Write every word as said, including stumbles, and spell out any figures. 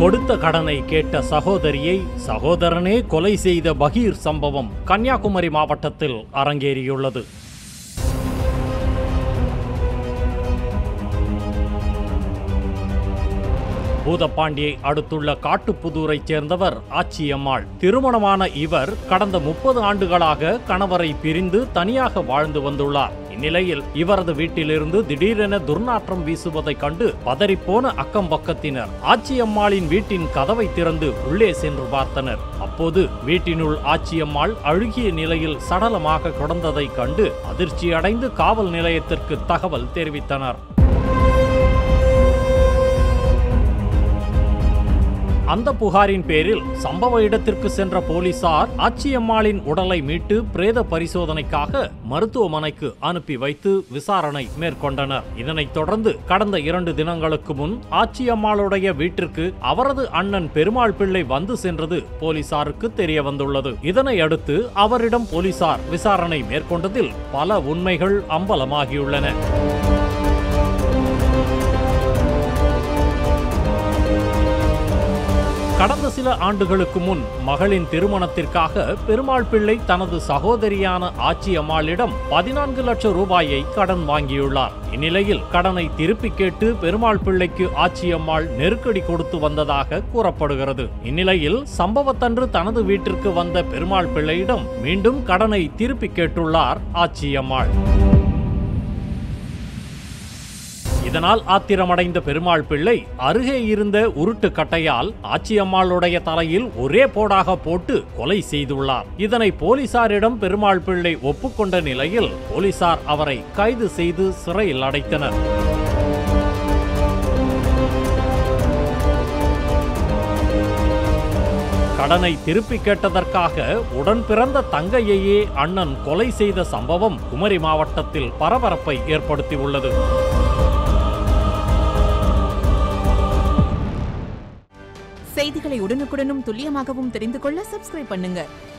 கொடுத்த கடனை கேட்ட சகோதரியை சகோதரனே கொலை செய்த பகீர் சம்பவம் கன்னியாகுமரி மாவட்டத்தில் அரங்கேறியுள்ளது. பூதப்பாண்டியை அடுத்துள்ள காட்டுப்புதூரைச் சேர்ந்தவர் ஆச்சியம்மாள். திருமணமான இவர் கடந்த முப்பது ஆண்டுகளாக கணவரை பிரிந்து தனியாக வாழ்ந்து வந்துள்ளார். இந்நிலையில் இவரது வீட்டிலிருந்து திடீரென துர்நாற்றம் வீசுவதைக் கண்டு பதறிப்போன அக்கம் பக்கத்தினர் ஆச்சியம்மாளின் வீட்டின் கதவை திறந்து உள்ளே சென்று பார்த்தனர். அப்போது வீட்டினுள் ஆச்சியம்மாள் அழுகிய நிலையில் சடலமாக கிடந்ததைக் கண்டு அதிர்ச்சியடைந்து காவல் நிலையத்திற்கு தகவல் தெரிவித்தனர். அந்த புகாரின் பேரில் சம்பவ இடத்திற்கு சென்ற போலீசார் ஆச்சியம்மாளின் உடலை மீட்டு பிரேத பரிசோதனைக்காக மருத்துவமனைக்கு அனுப்பி வைத்து விசாரணை மேற்கொண்டனர். இதனைத் தொடர்ந்து கடந்த இரண்டு தினங்களுக்கு முன் ஆச்சியம்மாளுடைய வீட்டிற்கு அவரது அண்ணன் பெருமாள் பிள்ளை வந்து சென்றது போலீசாருக்கு தெரிய வந்துள்ளது. இதனை அடுத்து அவரிடம் போலீசார் விசாரணை மேற்கொண்டதில் பல உண்மைகள் அம்பலமாகியுள்ளன. கடந்த சில ஆண்டுகளுக்கு முன் மகளின் திருமணத்திற்காக பெருமாள் பிள்ளை தனது சகோதரியான ஆச்சியம்மாளிடம் பதினான்கு லட்சம் ரூபாயை கடன் வாங்கியுள்ளார். இந்நிலையில் கடனை திருப்பி கேட்டு பெருமாள் பிள்ளைக்கு ஆச்சியம்மாள் நெருக்கடி கொடுத்து வந்ததாக கூறப்படுகிறது. இந்நிலையில் சம்பவத்தன்று தனது வீட்டிற்கு வந்த பெருமாள் பிள்ளையிடம் மீண்டும் கடனை திருப்பி கேட்டுள்ளார் ஆச்சியம்மாள். இதனால் ஆத்திரமடைந்த பெருமாள் பிள்ளை அருகே இருந்த உருட்டு கட்டையால் ஆச்சியம்மாளுடைய தலையில் ஒரே போடாக போட்டு கொலை செய்துள்ளார். இதனை போலீசாரிடம் பெருமாள் பிள்ளை ஒப்புக்கொண்ட நிலையில் போலீசார் அவரை கைது செய்து சிறையில் அடைத்தனர். கடனை திருப்பி கேட்டதற்காக உடன் பிறந்த தங்கையையே அண்ணன் கொலை செய்த சம்பவம் குமரி மாவட்டத்தில் பரபரப்பை ஏற்படுத்தியுள்ளது. செய்திகளை உடனுக்குடனும் துல்லியமாகவும் தெரிந்து கொள்ள சப்ஸ்கிரைப் பண்ணுங்க.